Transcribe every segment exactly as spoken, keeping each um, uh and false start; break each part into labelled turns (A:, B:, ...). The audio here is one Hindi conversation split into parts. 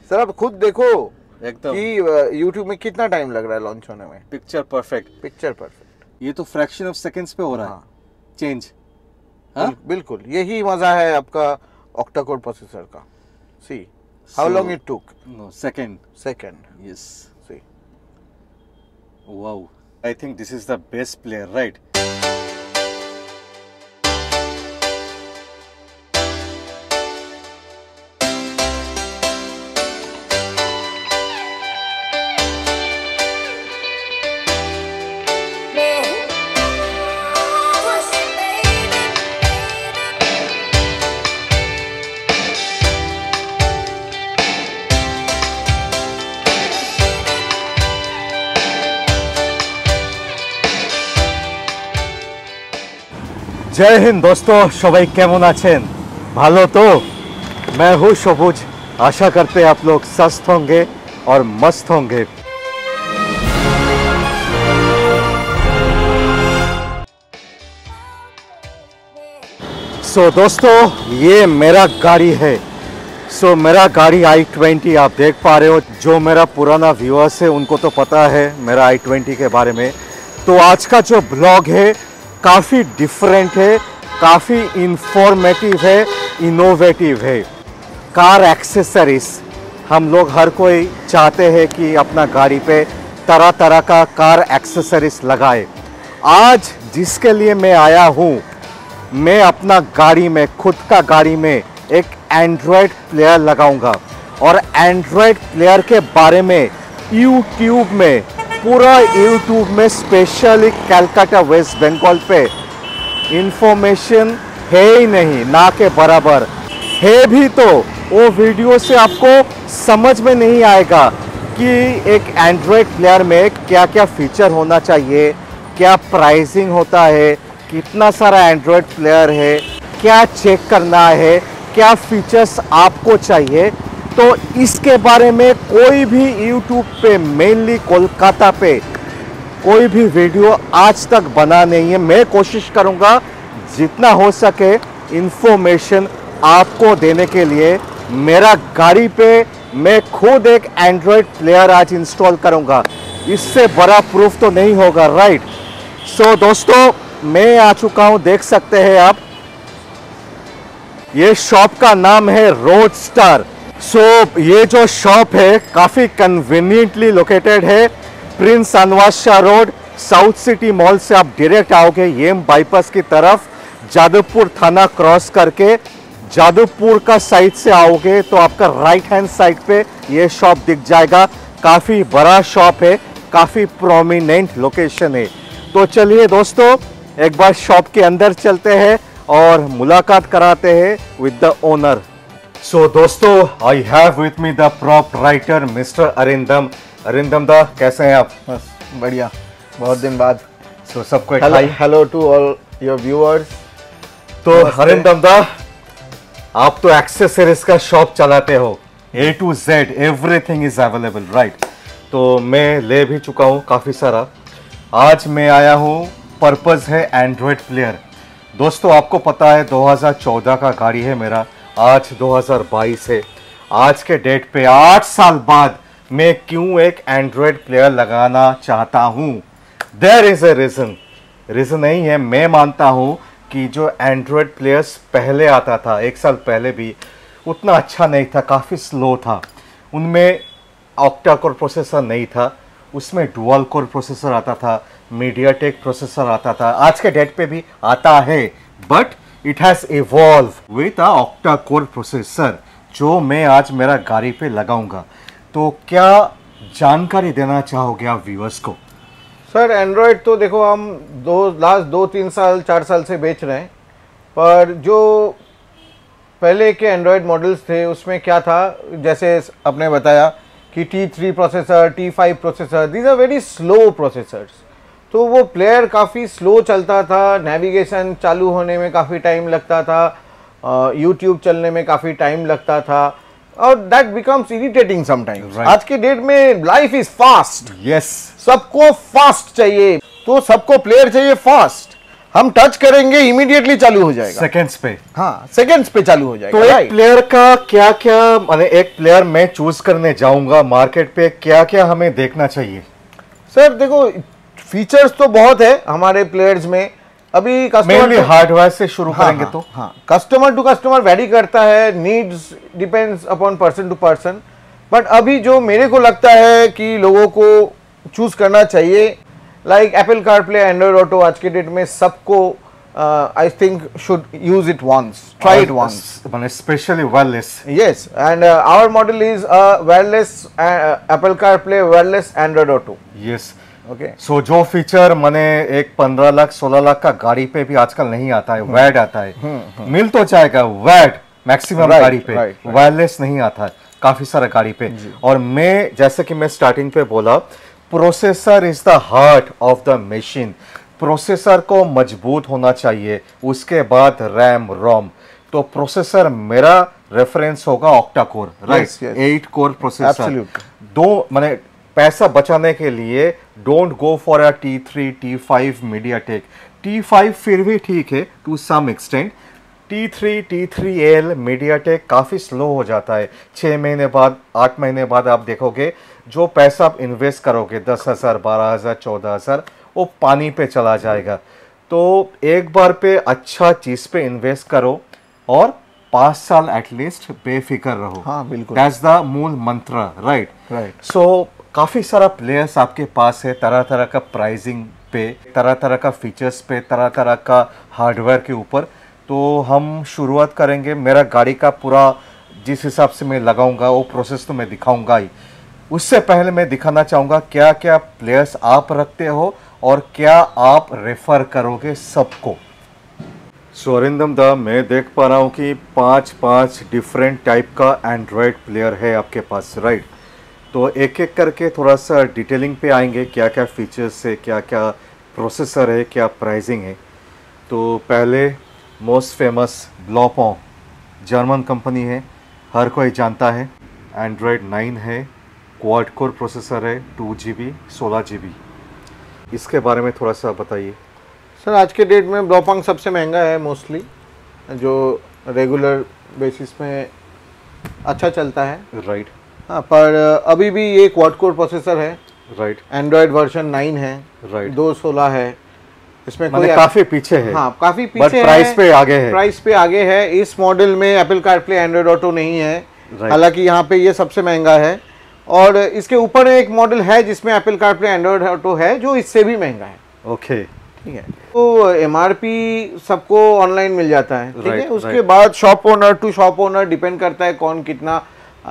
A: सर आप खुद देखो
B: एकदम
A: कि यूट्यूब में कितना टाइम लग रहा है लॉन्च होने में।
B: Picture perfect,
A: picture perfect.
B: ये तो फ्रैक्शन ऑफ सेकंड्स पे हो रहा है चेंज। हाँ
A: बिल्कुल, यही मजा है आपका ऑक्टा कोर प्रोसेसर का। See how long it took?
B: No second
A: second
B: yes
A: see.
B: Wow, I think this is the best player right. जय हिंद दोस्तों, সবাই কেমন আছেন? ভালো তো? मैं हूँ সবুজ। आशा करते आप लोग स्वस्थ होंगे और मस्त होंगे। सो so, दोस्तों ये मेरा गाड़ी है। सो so, मेरा गाड़ी आई ट्वेंटी आप देख पा रहे हो। जो मेरा पुराना व्यूअर्स है उनको तो पता है मेरा आई ट्वेंटी के बारे में। तो आज का जो ब्लॉग है काफ़ी डिफरेंट है, काफ़ी इंफॉर्मेटिव है, इनोवेटिव है। कार एक्सेसरीज हम लोग हर कोई चाहते हैं कि अपना गाड़ी पे तरह तरह का कार एक्सेसरीज लगाए। आज जिसके लिए मैं आया हूँ, मैं अपना गाड़ी में, खुद का गाड़ी में एक एंड्रॉयड प्लेयर लगाऊंगा और एंड्रॉयड प्लेयर के बारे में यूट्यूब में, पूरा यूट्यूब में स्पेशली कलकत्ता वेस्ट बंगाल पे इंफॉर्मेशन है ही नहीं, ना के बराबर है भी तो वो वीडियो से आपको समझ में नहीं आएगा कि एक एंड्रॉयड प्लेयर में क्या क्या फीचर होना चाहिए, क्या प्राइसिंग होता है, कितना सारा एंड्रॉयड प्लेयर है, क्या चेक करना है, क्या फीचर्स आपको चाहिए। तो इसके बारे में कोई भी यूट्यूब पे, मेनली कोलकाता पे कोई भी वीडियो आज तक बना नहीं है। मैं कोशिश करूंगा जितना हो सके इंफॉर्मेशन आपको देने के लिए। मेरा गाड़ी पे मैं खुद एक एंड्रॉयड प्लेयर आज इंस्टॉल करूंगा, इससे बड़ा प्रूफ तो नहीं होगा राइट। सो दोस्तों मैं आ चुका हूं, देख सकते हैं आप। ये शॉप का नाम है रोडस्टर। सो so, ये जो शॉप है काफ़ी कन्वीनियंटली लोकेटेड है। Prince Anwar Shah Road, South City Mall से आप डायरेक्ट आओगे येम बाईपास की तरफ, जादवपुर थाना क्रॉस करके जादवपुर का साइड से आओगे तो आपका राइट हैंड साइड पे ये शॉप दिख जाएगा। काफ़ी बड़ा शॉप है, काफ़ी प्रोमिनेंट लोकेशन है। तो चलिए दोस्तों एक बार शॉप के अंदर चलते हैं और मुलाकात कराते हैं विद द ओनर। सो दोस्तों I have with me the proprietor mister Arindam. Arindam da कैसे हैं आप?
A: बस बढ़िया, बहुत दिन बाद।
B: सो so, सबको
A: hello to all your viewers.
B: तो अरिंदम दा आप तो एक्सेसरीज का शॉप चलाते हो, A to Z everything is available right. तो मैं ले भी चुका हूँ काफ़ी सारा। आज मैं आया हूँ, पर्पस है एंड्रॉयड प्लेयर। दोस्तों आपको पता है दो हज़ार चौदह का गाड़ी है मेरा, आज दो हज़ार बाईस है। आज के डेट पे आठ साल बाद मैं क्यों एक एंड्रॉयड प्लेयर लगाना चाहता हूँ? There is a reason. Reason नहीं है, मैं मानता हूँ कि जो एंड्रॉयड प्लेयर्स पहले आता था, एक साल पहले भी उतना अच्छा नहीं था, काफ़ी स्लो था। उनमें ऑक्टा कोर प्रोसेसर नहीं था, उसमें डुअल कोर प्रोसेसर आता था, मीडियाटेक प्रोसेसर आता था, आज के डेट पे भी आता है, but it has evolve with a octa core processor जो मैं आज मेरा गाड़ी पे लगाऊंगा। तो क्या जानकारी देना चाहोगे आप व्यूअर्स को?
A: सर एंड्रॉयड तो देखो हम दो लास्ट दो तीन साल चार साल से बेच रहे हैं, पर जो पहले के एंड्रॉयड मॉडल्स थे उसमें क्या था, जैसे आपने बताया कि T three processor, T five processor, these are very slow processors. तो वो प्लेयर काफ़ी स्लो चलता था, नेविगेशन चालू होने में काफ़ी टाइम लगता था, यूट्यूब चलने में काफ़ी टाइम लगता था, और दैट बिकम्स इरिटेटिंग समटाइम्स। आज के डेट में लाइफ इज फास्ट।
B: यस,
A: सबको फास्ट चाहिए, तो सबको प्लेयर चाहिए फास्ट। हम टच करेंगे इमीडिएटली चालू हो जाएगा,
B: सेकंड्स पे।
A: हाँ सेकंड्स पे चालू हो जाएगा।
B: तो एक प्लेयर का क्या क्या, माने एक प्लेयर मैं चूज करने जाऊंगा मार्केट पे, क्या क्या हमें देखना चाहिए?
A: सर देखो फीचर्स तो बहुत है हमारे प्लेयर्स में। अभी
B: कस्टमर हार्डवेयर से शुरू
A: हाँ,
B: करेंगे
A: हाँ,
B: तो
A: हाँ कस्टमर टू कस्टमर वेरी करता है, needs depends upon person to person. But अभी जो मेरे को लगता है कि लोगों को चूज करना चाहिए, like Apple CarPlay, Android Auto आज के डेट में सबको I think should use it once, try it once,
B: माने specially wireless.
A: Yes, and our model is wireless Apple CarPlay, wireless Android Auto.
B: Yes,
A: okay.
B: So जो फीचर मैंने एक पंद्रह लाख सोलह लाख का गाड़ी पे भी आजकल नहीं आता है, वैड आता है, मिल तो जाएगा वैड मैक्सिमम गाड़ी पे, वायरलेस नहीं आता है काफी सारा गाड़ी पे। और मैं जैसे कि मैं स्टार्टिंग पे बोला, processor is the heart of the machine. Processor को मजबूत होना चाहिए, उसके बाद रैम रोम। तो प्रोसेसर मेरा रेफरेंस होगा octa core, right, eight core processor. दो माने पैसा बचाने के लिए don't go for a T three T five MediaTek. T five फिर भी ठीक है to some extent, T three T three L MediaTek काफ़ी स्लो हो जाता है। छः महीने बाद, आठ महीने बाद आप देखोगे जो पैसा आप इन्वेस्ट करोगे दस हज़ार बारह हज़ार चौदह हज़ार वो पानी पे चला जाएगा। तो एक बार पे अच्छा चीज़ पे इन्वेस्ट करो और पाँच साल एटलीस्ट बेफिक्र रहो।
A: हाँ बिल्कुल,
B: दैट्स द मूल मंत्र, राइट
A: राइट।
B: सो काफ़ी सारा प्लेयर्स आपके पास है, तरह तरह का प्राइसिंग पे, तरह तरह का फीचर्स पे, तरह तरह का हार्डवेयर के ऊपर। तो हम शुरुआत करेंगे, मेरा गाड़ी का पूरा जिस हिसाब से मैं लगाऊंगा वो प्रोसेस तो मैं दिखाऊंगा ही। उससे पहले मैं दिखाना चाहूँगा क्या क्या प्लेयर्स आप रखते हो और क्या आप रेफर करोगे सबको। सो अरिंदम दा, मैं देख पा रहा हूँ कि पाँच पाँच डिफरेंट टाइप का एंड्रॉयड प्लेयर है आपके पास, राइट। तो एक एक करके थोड़ा सा डिटेलिंग पे आएंगे, क्या क्या फीचर्स है, क्या क्या प्रोसेसर है, क्या प्राइसिंग है। तो पहले most famous Blaupunkt, German company है, हर कोई जानता है। एंड्रॉयड नाइन है, क्वाड कोर प्रोसेसर है, टू जी बी सोलह जी बी। इसके बारे में थोड़ा सा बताइए।
A: सर आज के डेट में ब्लॉपॉन्ग सबसे महंगा है मोस्टली, जो रेगुलर बेसिस में अच्छा चलता है,
B: राइट।
A: हाँ पर अभी भी ये क्वाड कोर प्रोसेसर है,
B: राइट।
A: एंड्रॉयड वर्जन नाइन है,
B: राइट।
A: दो सोलह है, इसमें कोई
B: काफी पीछे है।
A: हाँ काफी पीछे है,
B: प्राइस पे आगे है,
A: प्राइस पे आगे है। इस मॉडल में एप्पल कारप्ले, एंड्रॉयड ऑटो नहीं है, हालांकि यहाँ पे ये सबसे महंगा है। और इसके ऊपर एक मॉडल है जिसमें एप्पल कारप्ले, एंड्रॉयड ऑटो है, जो इससे भी महंगा है।
B: ओके,
A: ठीक है। तो एमआरपी सबको ऑनलाइन मिल जाता है, ठीक है।
B: right,
A: उसके
B: right.
A: बाद shop owner to shop owner depend करता है कौन कितना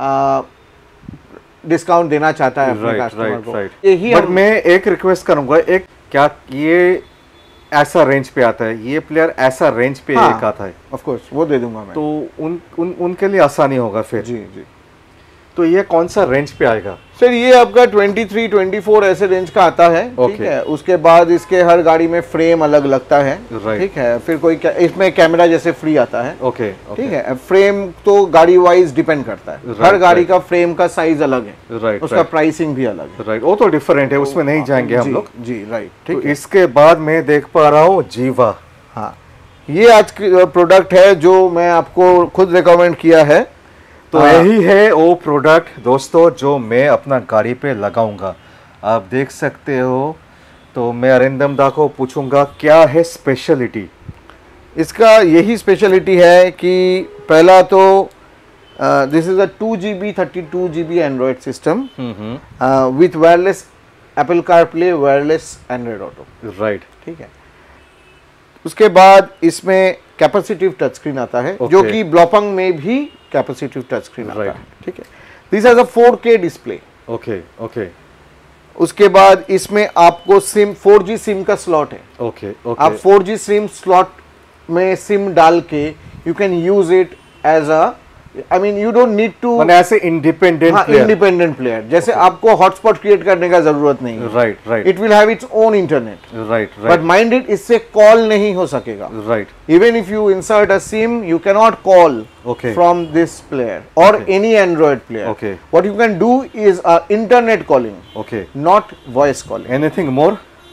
A: डिस्काउंट देना चाहता है अपने कस्टमर को। यही
B: बट मैं एक रिक्वेस्ट करूंगा, एक क्या ये ऐसा रेंज पे आता है, ये प्लेयर ऐसा रेंज पे
A: हाँ,
B: एक आता है,
A: ऑफ कोर्स वो दे दूंगा मैं।
B: तो उन, उन उनके लिए आसानी होगा फिर।
A: जी जी।
B: तो ये कौन सा रेंज पे आएगा?
A: सर ये आपका तेईस, चौबीस ऐसे रेंज का आता है, ठीक
B: okay.
A: है। उसके बाद इसके हर गाड़ी में फ्रेम अलग लगता है,
B: right.
A: ठीक है। फिर कोई इसमें कैमरा जैसे फ्री आता है,
B: ओके, okay,
A: ठीक है। फ्रेम तो गाड़ी वाइज डिपेंड करता है,
B: right,
A: हर गाड़ी
B: right.
A: का फ्रेम का साइज अलग है,
B: right,
A: उसका
B: right.
A: प्राइसिंग भी अलग है,
B: राइट। वो तो डिफरेंट है, उसमें नहीं जाएंगे हम लोग।
A: जी राइट,
B: ठीक है। इसके बाद मैं देख पा रहा हूँ जीवा।
A: हाँ ये आज की प्रोडक्ट है जो मैं आपको खुद रिकमेंड किया है।
B: तो यही है वो प्रोडक्ट दोस्तों जो मैं अपना गाड़ी पे लगाऊंगा, आप देख सकते हो। तो मैं अरिंदम दा को पूछूंगा क्या है स्पेशलिटी
A: इसका। यही स्पेशलिटी है कि पहला तो this is a two G B thirty two G B Android system with wireless Apple CarPlay, wireless Android Auto,
B: right,
A: ठीक है। उसके बाद इसमें कैपेसिटिव टच स्क्रीन आता है,
B: okay.
A: जो कि ब्लॉपॉन्ग में भी कैपेसिटिव टच स्क्रीन आता
B: right.
A: है, ठीक है। This has a four K display.
B: Okay okay.
A: उसके बाद इसमें आपको सिम फोर जी सिम का स्लॉट है,
B: ओके ओके।
A: आप फोर जी सिम स्लॉट में सिम डाल के you can use it as a, I mean you don't need to,
B: माने ऐसे इंडिपेंडेंट
A: हाँ इंडिपेंडेंट प्लेयर, जैसे okay. आपको हॉटस्पॉट क्रिएट करने का जरूरत नहीं है,
B: right right.
A: It will have its own internet,
B: right
A: but
B: right.
A: Mind it, इससे कॉल नहीं हो सकेगा,
B: right.
A: Even if you insert a SIM you can not call from this player और any Android player.
B: Okay.
A: What you can do is a internet calling,
B: okay,
A: not voice calling.
B: Anything more?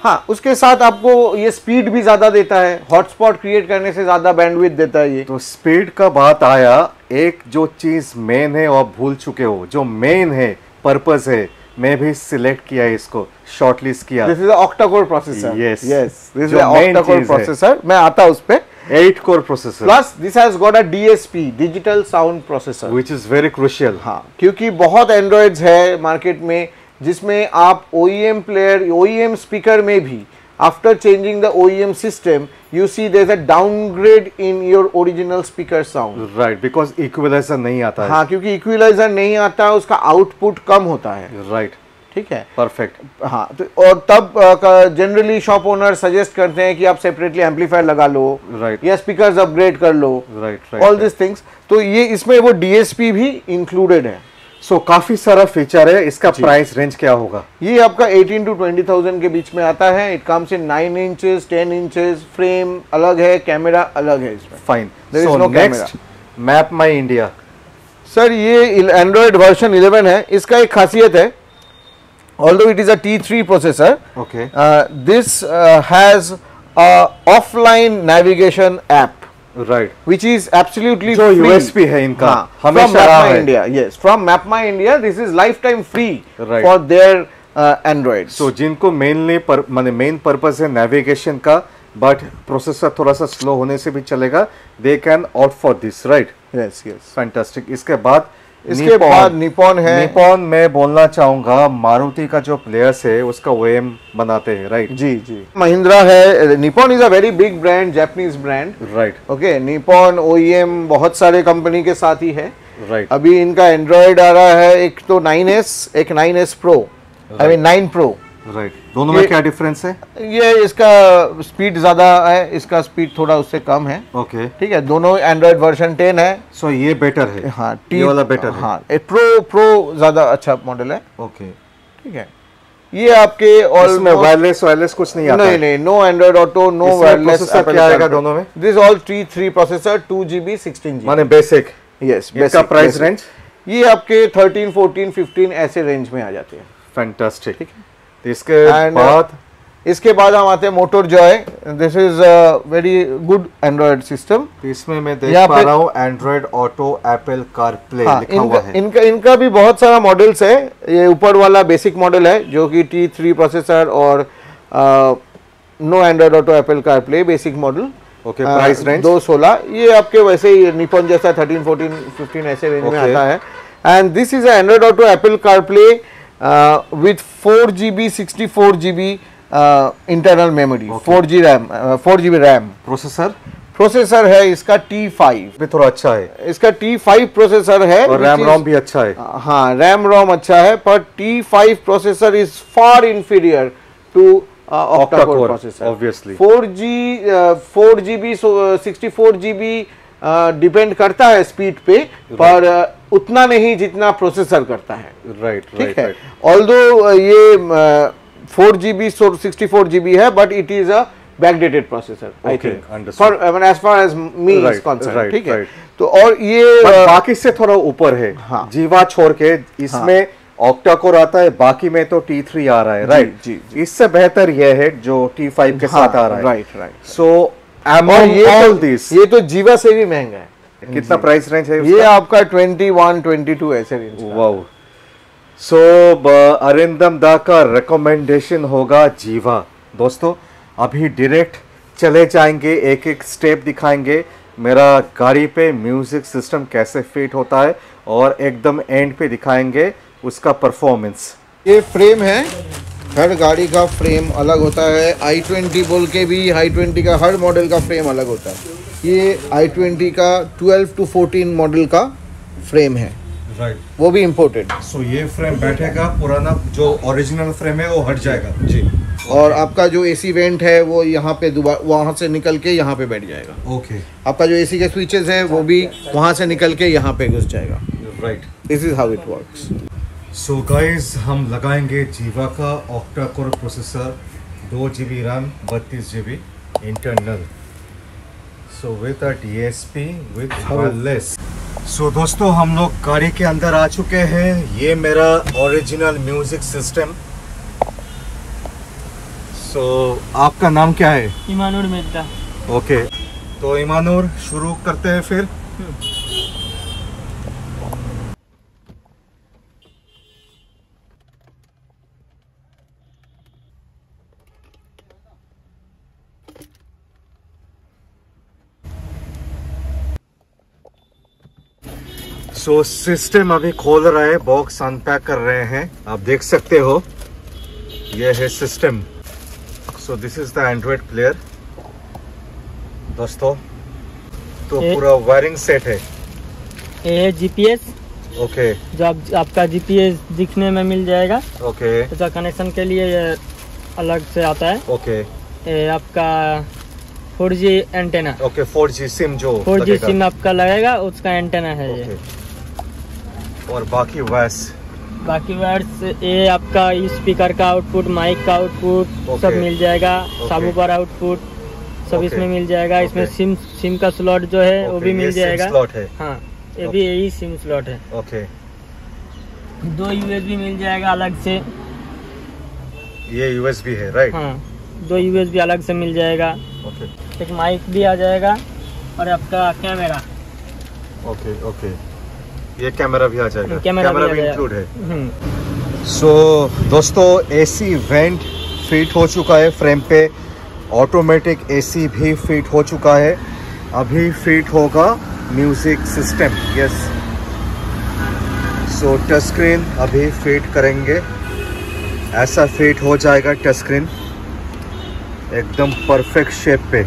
A: हाँ, उसके साथ आपको ये स्पीड भी ज्यादा देता है, हॉटस्पॉट क्रिएट करने से ज्यादा बैंडविड्थ देता है ये।
B: तो स्पीड का बात आया, एक जो चीज मेन है वो आप भूल चुके हो, जो मेन है पर्पस है, मैं भी सिलेक्ट किया है इसको, शॉर्टलिस्ट किया।
A: This is octa core processor.
B: Yes
A: yes, this is octa core processor. मैं आता उस पे
B: eight core processor,
A: plus this has got a DSP, digital sound processor,
B: which is very crucial.
A: हाँ, क्योंकि बहुत एंड्रॉइड्स है मार्केट में जिसमें आप ओईएम प्लेयर, ओईएम स्पीकर में भी after changing the OEM system you see there's a downgrade in your original speaker sound,
B: right, because equalizer नहीं आता है।
A: हाँ, क्योंकि इक्विलाइजर नहीं आता है, उसका आउटपुट कम होता है।
B: right,
A: ठीक है,
B: परफेक्ट।
A: हाँ, तो और तब जनरली शॉप ओनर सजेस्ट करते हैं कि आप सेपरेटली एम्पलीफायर लगा लो,
B: right,
A: या स्पीकर्स अपग्रेड कर लो,
B: right, right,
A: all this things. तो ये इसमें वो डीएसपी भी इंक्लूडेड है।
B: सो so, काफी सारा फीचर है। इसका प्राइस रेंज क्या होगा?
A: ये आपका अठारह टू बीस हज़ार के बीच में आता है। It comes in nine inches, ten inches, frame अलग है, कैमरा अलग है इसमें।
B: Fine.
A: So next
B: Map My India.
A: Sir ये एंड्रॉइड वर्जन इलेवन है। इसका एक खासियत है, although it is a T three processor,
B: okay,
A: this has a offline navigation app,
B: right,
A: which is absolutely
B: जो
A: free.
B: यूएसपी है इनका,
A: हाँ,
B: हमेशा
A: from
B: रहा
A: MapMy
B: है।
A: India, yes, from MapMy India, this is lifetime free
B: Right.
A: for their uh, Androids.
B: So so, जिनको मेनली पर, माने मेन पर्पस है नेविगेशन का, बट प्रोसेसर थोड़ा सा स्लो होने से भी चलेगा, they can opt for this, right?
A: yes, yes.
B: Fantastic. इसके बाद
A: इसके बाद निपॉन है।
B: निपॉन मैं बोलना चाहूंगा, मारुति का जो प्लेयर्स है उसका ओएम बनाते हैं, राइट?
A: जी जी। महिंद्रा है। Nippon is a very big brand, Japanese brand,
B: right,
A: okay. Nippon OEM बहुत सारे कंपनी के साथ ही है,
B: राइट।
A: अभी इनका एंड्रॉइड आ रहा है, एक तो नाइन एस, एक nine S pro, I mean nine pro,
B: right. दोनों में क्या डिफरेंस है?
A: ये इसका स्पीड ज्यादा है, इसका स्पीड थोड़ा उससे कम है,
B: ओके,
A: ठीक है। दोनों एंड्रॉइड वर्जन टेन है।
B: सो ये बेटर है,
A: हाँ,
B: ये वाला बेटर है।
A: हाँ, प्रो प्रो ज्यादा अच्छा मॉडल है,
B: ओके,
A: ठीक है। ये आपके
B: इसमें वायरलेस वायरलेस कुछ नहीं आता?
A: नहीं नहीं, no Android Auto, no wireless.
B: क्या आएगा दोनों में?
A: This all T three processor, two GB sixteen GB,
B: माने बेसिक।
A: यस,
B: इसका प्राइस रेंज
A: ये आपके थर्टीन फोर्टीन फिफ्टीन ऐसे रेंज में आ जाते हैं।
B: फैंटास्टिक, ठीक है। इसके बाद
A: इसके बाद हम आते हैं Motor Joy. This is very good Android system.
B: इसमें मैं देख पा रहा हूँ Android Auto, Apple CarPlay लिखा हुआ है।
A: इनका इनका भी बहुत सारा मॉडल्स है। ये ऊपर वाला बेसिक मॉडल है जो कि टी थ्री प्रोसेसर और no Android Auto, Apple CarPlay basic model.
B: Okay, price range
A: दो सोलह। ये आपके वैसे ही निपॉन जैसा थर्टीन फोर्टीन फिफ्टीन ऐसे रेंज में आता है। And this is Android Auto, Apple CarPlay with four GB sixty four GB internal memory, four G RAM, four GB RAM.
B: Processor
A: processor है इसका टी फाइव,
B: भी थोड़ा अच्छा है।
A: इसका टी फाइव प्रोसेसर है,
B: और रैम रोम भी अच्छा है।
A: हाँ, रैम रोम अच्छा है, पर T five processor is far inferior to octa core processor,
B: obviously.
A: Four G four GB sixty four GB depend करता है स्पीड पे, पर uh, उतना नहीं जितना प्रोसेसर करता है,
B: राइट,
A: ठीक है। ऑल्दो ये four GB sixty four GB है, but it is a backdated processor, I think, for as far as me is concern, ठीक है। तो और ये
B: बाकी से थोड़ा ऊपर है।
A: हाँ,
B: जीवा छोड़ के इसमें ऑक्टा कोर आता है, बाकी में तो टी थ्री आ रहा है, राइट?
A: जी, जी।
B: इससे बेहतर यह है जो टी फाइव के साथ आ रहा है,
A: राइट राइट।
B: सो ये ऑल दिस,
A: ये तो जीवा से भी महंगा है।
B: कितना प्राइस रेंज है
A: ये आपका ट्वेंटी वन ट्वेंटी टू ऐसे रेंज का।
B: वाओ। सो अरिंदम दा का रिकमेंडेशन होगा जीवा। दोस्तों अभी डायरेक्ट चले जाएंगे, एक एक स्टेप दिखाएंगे मेरा गाड़ी पे म्यूजिक सिस्टम कैसे फिट होता है, और एकदम एंड पे दिखाएंगे उसका परफॉर्मेंस।
A: ये फ्रेम है, हर गाड़ी का फ्रेम अलग होता है। आई ट्वेंटी बोल के भी, आई ट्वेंटी का हर मॉडल का फ्रेम अलग होता है। ये आई ट्वेंटी का ट्वेल्व टू फोर्टीन मॉडल का फ्रेम है,
B: राइट,
A: वो भी इम्पोर्टेड।
B: सो ये फ्रेम बैठेगा, पुराना जो ओरिजिनल फ्रेम है वो हट जाएगा जी।
A: और आपका जो एसी वेंट है वो यहाँ पे दोबारा वहाँ से निकल के यहाँ पे बैठ जाएगा।
B: ओके,
A: आपका जो एसी के स्विचेस है वो भी वहाँ से निकल के यहाँ पे घुस जाएगा,
B: right.
A: This is how it works.
B: So guys, हम लगाएंगे जीवा का ऑक्टा कोर प्रोसेसर, दो जी बी रैम, बत्तीस G B internal, so with a D S P with wireless. सो दोस्तों हम लोग गाड़ी के अंदर आ चुके हैं। ये मेरा ओरिजिनल म्यूजिक सिस्टम। सो आपका नाम क्या है?
C: ईमानुर मिर्जा।
B: ओके, तो ईमानुर शुरू करते हैं फिर। सो सिस्टम अभी खोल रहा है, बॉक्स अनपैक कर रहे हैं, आप देख सकते हो ये है system. So this is the Android player दोस्तों। तो पूरा वायरिंग सेट है।
C: ये है जीपीएस।
B: ओके,
C: जो आप, आपका जीपीएस दिखने में मिल जाएगा।
B: ओके,
C: तो कनेक्शन के लिए ये अलग से आता है।
B: ओके,
C: ये आपका four G antenna.
B: Okay, four G SIM जो
C: फोर जी सिम आपका लगेगा, उसका एंटेना है ये।
B: और बाकी वायर्स
C: बाकी वायर्स ये आपका स्पीकर का आउटपुट, माइक का आउटपुट सब मिल जाएगा। सबवूफर आउटपुट सब इसमें मिल जाएगा। इसमें सिम सिम का स्लॉट जो है वो भी मिल जाएगा।
B: स्लॉट है।
C: हाँ, ये भी यही सिम स्लॉट है।
B: ओके,
C: दो यूएसबी मिल जाएगा अलग से।
B: ये यूएसबी है, राइट?
C: हाँ, दो यूएसबी अलग से मिल जाएगा।
B: ओके,
C: एक माइक भी आ जाएगा और आपका कैमरा।
B: ओके, ओके, ये कैमरा भी आ जाएगा।
C: कैमरा,
B: कैमरा
C: भी,
B: भी इंक्लूड है।
C: हम्म।
B: सो so, दोस्तों एसी वेंट फिट हो चुका है फ्रेम पे, ऑटोमेटिक एसी भी फिट हो चुका है। अभी फिट होगा music system. Yes, so touch screen अभी फिट करेंगे, ऐसा फिट हो जाएगा टच स्क्रीन एकदम परफेक्ट शेप पे।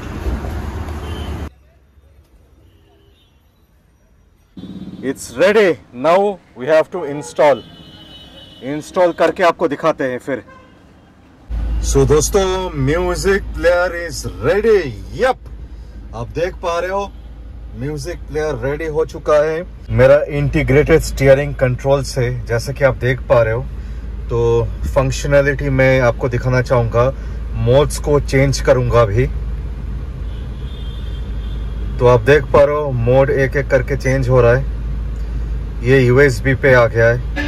B: It's ready, now we have to install. Install करके आपको दिखाते हैं फिर। सो so, दोस्तों music player is ready. Yup, आप देख पा रहे हो म्यूजिक प्लेयर रेडी हो चुका है। मेरा इंटीग्रेटेड स्टीयरिंग कंट्रोल से जैसे कि आप देख पा रहे हो, तो फंक्शनैलिटी मैं आपको दिखाना चाहूंगा। मोड्स को चेंज करूंगा अभी, तो आप देख पा रहे हो मोड एक एक करके चेंज हो रहा है। ये यूएसबी पे आ गया है।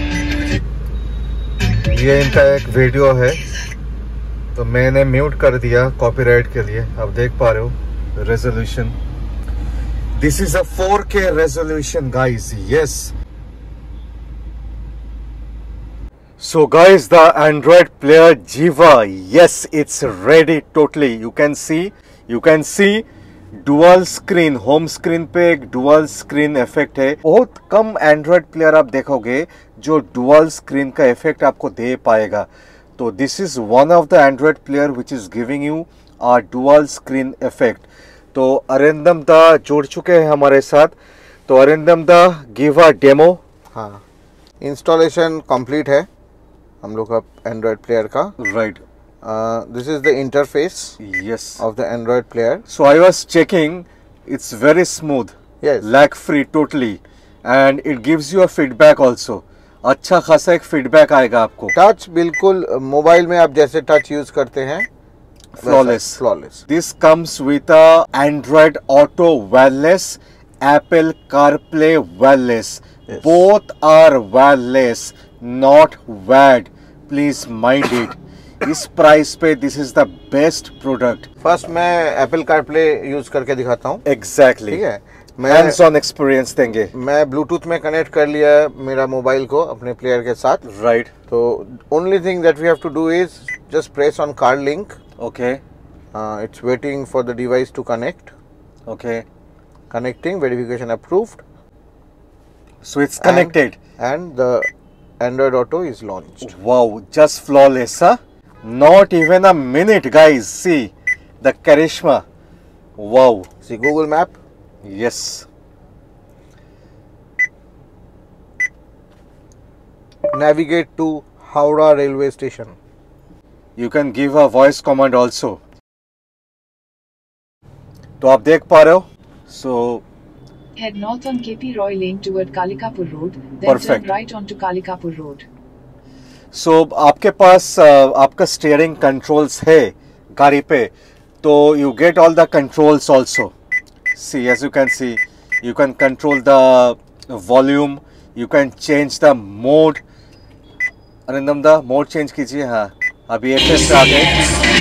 B: ये इनका एक वीडियो है, तो मैंने म्यूट कर दिया कॉपीराइट के लिए। आप देख पा रहे हो resolution, this is a four K resolution guys. Yes, so guys, the Android player Jiva, yes, it's ready totally. You can see you can see dual screen, home screen पे एक डुअल स्क्रीन इफेक्ट है। बहुत कम एंड्रॉयड प्लेयर आप देखोगे जो डुअल स्क्रीन का इफेक्ट आपको दे पाएगा। तो this is one of the Android player which is giving you a dual screen effect. तो अरिंदम दा जुड़ चुके हैं हमारे साथ। तो Arindam da, give a demo.
A: हाँ, इंस्टॉलेशन कंप्लीट है हम लोग का एंड्रॉयड प्लेयर का।
B: Right,
A: Uh, this is the interface
B: yes
A: of the Android player.
B: So I was checking, it's very smooth,
A: yes,
B: lag free totally, and it gives you a feedback also. अच्छा खासा एक फीडबैक आएगा आपको।
A: टच बिल्कुल मोबाइल में आप जैसे टच यूज करते हैं,
B: flawless
A: flawless.
B: This comes with a Android Auto wireless, Apple CarPlay wireless.
A: Yes.
B: Both are wireless, not wired. Please mind it. इस प्राइस पे this is the best product.
A: First मैं एप्पल कारप्ले यूज करके दिखाता हूँ।
B: एग्जैक्टली,
A: ठीक है, मैं
B: हैंड्स ऑन एक्सपीरियंस देंगे।
A: मैं ब्लूटूथ में कनेक्ट कर लिया है मेरा मोबाइल को अपने प्लेयर के साथ।
B: राइट,
A: तो only thing that we have to do is just press on car link.
B: Okay,
A: it's waiting for the device to connect.
B: Okay,
A: connecting, verification approved,
B: so it's connected
A: and the Android Auto is launched.
B: Wow, just flawless, huh? Not even a minute, guys. See the charisma. Wow.
A: See Google Map.
B: Yes.
A: Navigate to Howrah railway station.
B: You can give a voice command also. तो आप देख पा रहे हो। So
D: head north on K P Roy Lane toward Kalikapur Road, then
B: Perfect.
D: turn right onto Kalikapur Road.
B: So आपके पास uh, आपका स्टीयरिंग कंट्रोल्स है गाड़ी पे, तो you get all the controls also. See, as you can see, you can control the volume, you can change the mode. Arindam दा मोड चेंज कीजिए। हाँ, अभी एफ एस पे आ गए।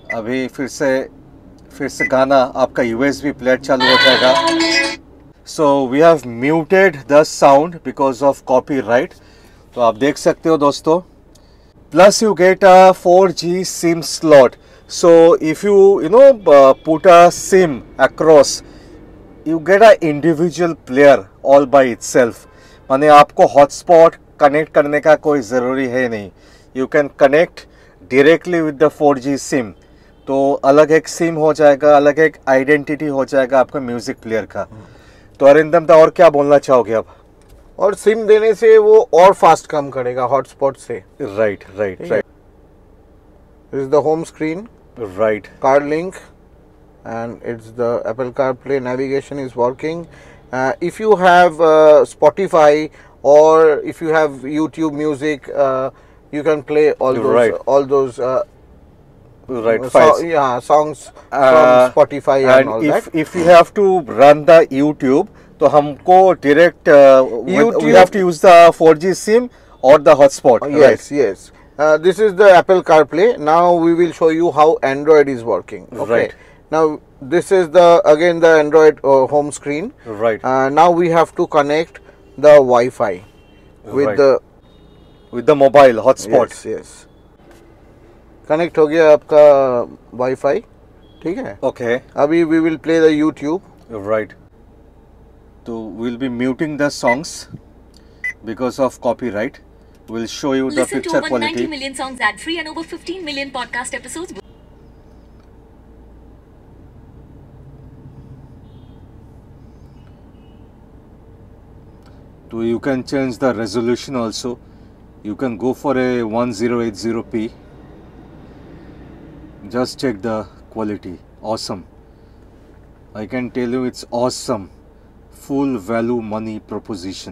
B: अभी फिर से फिर से गाना आपका यूएसबी प्लेयर चालू हो जाएगा. So we have muted the sound because of copyright. तो आप देख सकते हो दोस्तों. Plus you get a four G SIM slot. So if you you know put a SIM across, you get a individual player all by itself. माने आपको हॉटस्पॉट कनेक्ट करने का कोई ज़रूरी है नहीं. You can connect directly with the four G SIM. तो अलग एक सिम हो जाएगा, अलग एक आइडेंटिटी हो जाएगा आपका म्यूजिक प्लेयर का. तो अरिंदम दा और क्या बोलना चाहोगे आप?
A: और सिम देने से वो और फास्ट काम करेगा हॉटस्पॉट से.
B: Right right right.
A: This is the home screen.
B: Right.
A: Car link and it's the Apple CarPlay. Navigation is working. Uh, if you have uh, Spotify or if you have YouTube Music, uh, you can play all those
B: Right.
A: all those uh,
B: Right.
A: so,
B: Files.
A: yeah songs
B: Uh,
A: from Spotify and,
B: And
A: all
B: if
A: that.
B: if we have to run the YouTube, तो हमको direct uh, with- we
A: YouTube-
B: have to use the four G SIM or the hotspot.
A: Uh, yes, yes. Uh, this is the Apple CarPlay. Now we will show you how Android is working. Okay.
B: Right.
A: Now this is the again the Android uh, home screen.
B: Right. Right.
A: Uh, now we have to connect the Wi-Fi with
B: Right.
A: the
B: With the mobile hotspot.
A: yes, yes. Connect हो गया आपका वाईफाई. ठीक है.
B: Okay.
A: अभी we will play the YouTube.
B: Right. So we'll be muting the songs because of copyright. We'll show you the
E: Listen to
B: picture
E: over
B: quality.
E: ninety million songs ad free and over fifteen million podcast episodes.
B: So you can change the resolution also. You can go for a ten eighty p. Just check the quality. Awesome. I can tell you it's awesome. Full value money proposition.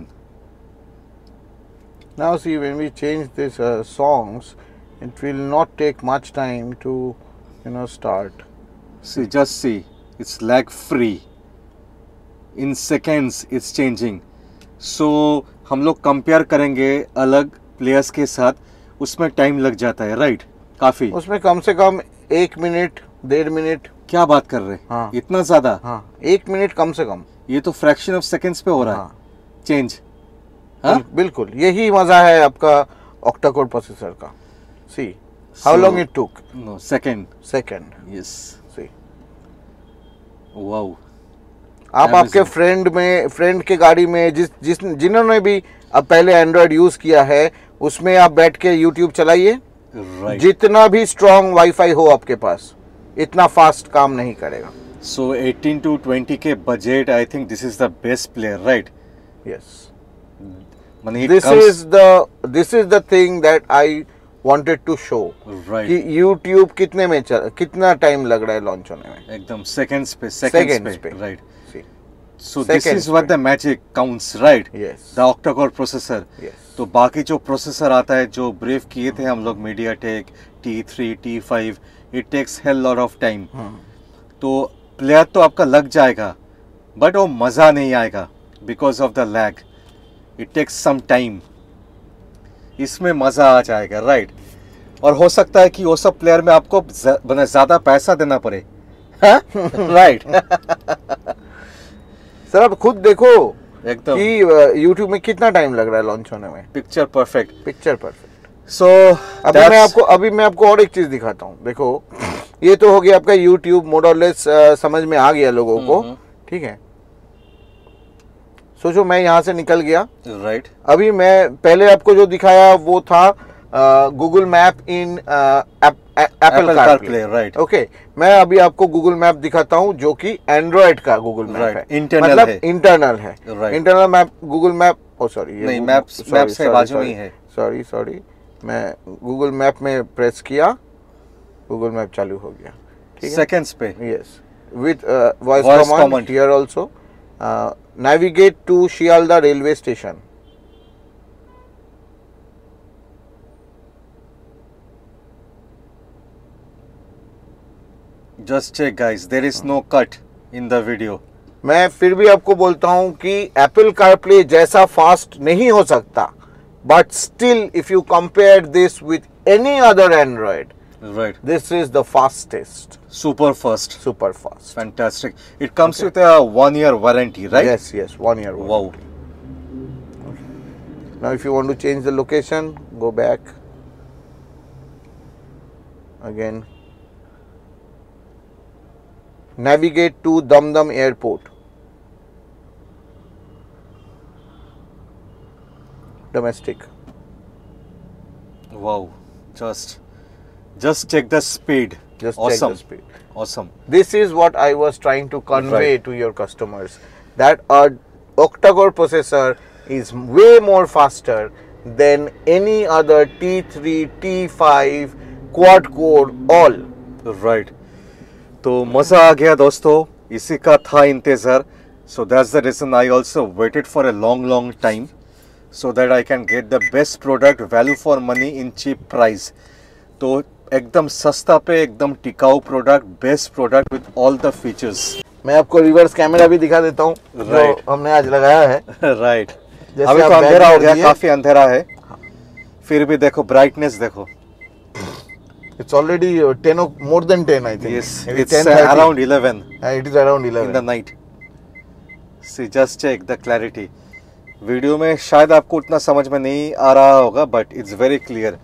A: Now see, when we change this uh, songs, it will not take much time to you know start.
B: See, just see. It's lag free. In seconds it's changing. So हम लोग कंपेयर करेंगे अलग प्लेयर्स के साथ, उसमें टाइम लग जाता है. राइट. काफी.
A: उसमें कम से कम एक मिनट डेढ़ मिनट.
B: क्या बात कर रहे हैं?
A: हाँ.
B: इतना ज्यादा?
A: हाँ, एक मिनट कम से कम.
B: ये तो फ्रैक्शन ऑफ सेकंड्स पे हो रहा है.
A: हाँ.
B: चेंज. हाँ?
A: बिल्कुल यही मजा है आपका ऑक्टा-कोर प्रोसेसर का. See how
B: So-
A: long it took.
B: No second.
A: Second.
B: Yes.
A: See
B: wow.
A: आप
B: Amazing.
A: आपके फ्रेंड में फ्रेंड के गाड़ी में जिस जिस जिन्होंने भी अब पहले एंड्रॉयड यूज किया है उसमें आप बैठ के यूट्यूब चलाइए.
B: राइट.
A: जितना भी स्ट्रॉन्ग वाईफाई हो आपके पास इतना फास्ट काम नहीं करेगा.
B: सो eighteen to twenty के बजट, I think this is the best player. Right.
A: Yes.
B: माने it
A: this
B: comes-
A: is the this is the thing that I wanted to show
B: right.
A: कि यूट्यूब कितने में चल, कितना टाइम लग रहा है लॉन्च होने में.
B: एकदम सेकंड्स पे सेकंड्स
A: Seconds
B: पे.
A: पे.
B: राइट.
A: See.
B: So this
A: Seconds
B: is what
A: पे.
B: the magic counts, right?
A: Yes.
B: The octa-core processor.
A: Yes.
B: तो बाकी जो प्रोसेसर आता है जो ब्रीफ किए थे हम लोग MediaTek T three, T five, it takes hell lot of time. तो प्लेयर तो आपका लग जाएगा बट वो मज़ा नहीं आएगा because of the lag. It takes some time. इसमें मज़ा आ जाएगा. राइट. और हो सकता है कि वो सब प्लेयर में आपको ज़्यादा पैसा देना पड़े. राइट.
A: सर आप खुद देखो
B: एकदम.
A: कि यूट्यूब में कितना टाइम लग रहा है लॉन्च होने में.
B: Picture perfect.
A: Picture perfect.
B: So
A: अभी मैं आपको अभी मैं आपको और एक चीज दिखाता हूँ. देखो ये तो हो गया आपका यूट्यूब मोडलेस, समझ में आ गया लोगों को. ठीक है. सोचो मैं यहाँ से निकल गया.
B: राइट.
A: अभी मैं पहले आपको जो दिखाया वो था Google map in Apple CarPlay.
B: Right.
A: Okay. मैं अभी आपको गूगल मैप दिखाता हूँ जो कि एंड्रॉइड का गूगल मैप
B: Right.
A: है.
B: Internal
A: मतलब
B: है.
A: इंटरनल है.
B: Right.
A: Internal map Google map. Oh sorry
B: नहीं, Maps- Maps से बाजू में ही है.
A: सॉरी सॉरी मैं गूगल मैप में प्रेस किया, गूगल मैप चालू हो गया. ठीक है.
B: सेकंड्स पे.
A: Yes, with uh, voice,
B: Voice
A: command,
B: command.
A: here also. Uh, navigate to Shialda railway station.
B: Just check guys, there is no cut in the video.
A: मैं फिर भी आपको बोलता हूं कि एप्पल कारप्ले जैसा फास्ट नहीं हो सकता, but still if you compare this with any other Android
B: Right.
A: This is the fastest,
B: Super fast.
A: super fast.
B: Fantastic. It comes with a one year warranty, right?
A: Yes, yes, one year.
B: Wow.
A: Now, if you want to change the location, go back again. Navigate to Dum Dum Airport. Domestic.
B: Wow. Just, just check the speed.
A: Just
B: awesome.
A: check the speed.
B: Awesome.
A: This is what I was trying to convey
B: Right.
A: to your customers, that a octa-core processor is way more faster than any other T three, T five, quad core, all.
B: Right. तो मज़ा आ गया दोस्तों, इसी का था इंतज़ार. So that's the reason I also waited for a long long time, so that I can get the best product, value for money in cheap price. तो एकदम सस्ता पे एकदम टिकाऊ product, best product with all the features.
A: मैं आपको रिवर्स कैमरा भी दिखा देता हूँ, जो
B: Right.
A: हमने आज लगाया है.
B: राइट.
A: जैसे
B: अभी
A: आप
B: तो अंधेरा
A: बैक
B: हो
A: कर
B: गया,
A: दिए.
B: काफी अंधेरा है, फिर भी देखो ब्राइटनेस देखो.
A: It's already uh, ten, o- more than ten, I think.
B: Yes,
A: Maybe
B: it's
A: ten
B: uh,
A: thirty.
B: around eleven
A: Uh, it is around
B: in the
A: eleven.
B: night. See, just check the clarity. Video में शायद आपको उतना समझ में नहीं आ रहा होगा, but it's very clear.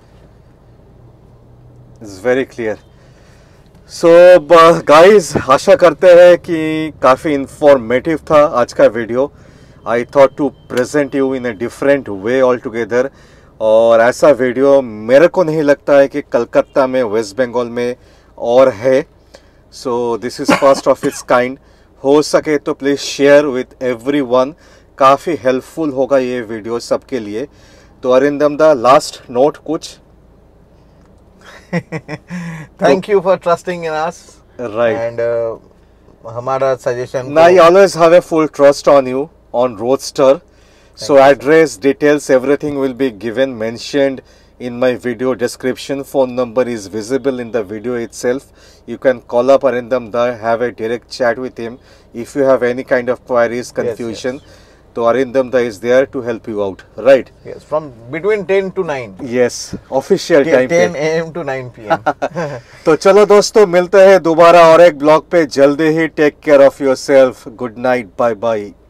B: It's very clear. So guys, आशा करते हैं कि काफ़ी इंफॉर्मेटिव था आज का video. I thought to present you in a different way all together. और ऐसा वीडियो मेरे को नहीं लगता है कि कलकत्ता में, वेस्ट बंगाल में और है. So this is first of its kind. हो सके तो प्लीज़ शेयर विथ एवरीवन. काफ़ी हेल्पफुल होगा ये वीडियो सबके लिए. तो अरिंदम दा, लास्ट नोट कुछ?
A: Thank you for trusting in us.
B: Right.
A: And uh, हमारा suggestion.
B: Now I always have a full trust on you on Roadster. So address, details, everything will be given, mentioned in my video description. Phone number is visible in the video itself. You can call up Arindam Da, have a direct chat with him if you have any kind of queries, confusion.
A: yes.
B: So Arindam Da is there to help you out, right?
A: Yes, from between ten to nine.
B: Yes, official time पे.
A: ten a m to nine p m
B: तो चलो दोस्तों, मिलते हैं दोबारा और एक ब्लॉग पे जल्दी ही. Take care of yourself. Good night, bye bye.